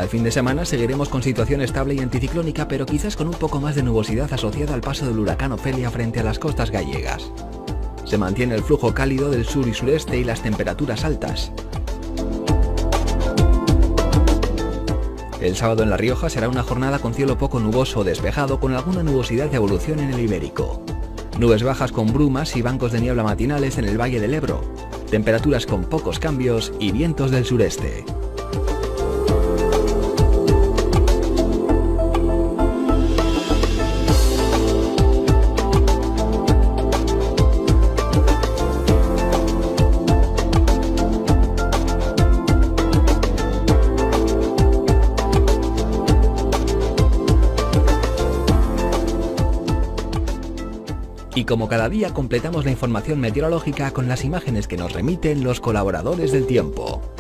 el fin de semana seguiremos con situación estable y anticiclónica, pero quizás con un poco más de nubosidad asociada al paso del huracán Ofelia frente a las costas gallegas. Se mantiene el flujo cálido del sur y sureste y las temperaturas altas. El sábado en La Rioja será una jornada con cielo poco nuboso o despejado, con alguna nubosidad de evolución en el Ibérico. Nubes bajas con brumas y bancos de niebla matinales en el Valle del Ebro. Temperaturas con pocos cambios y vientos del sureste. Y como cada día completamos la información meteorológica con las imágenes que nos remiten los colaboradores del tiempo.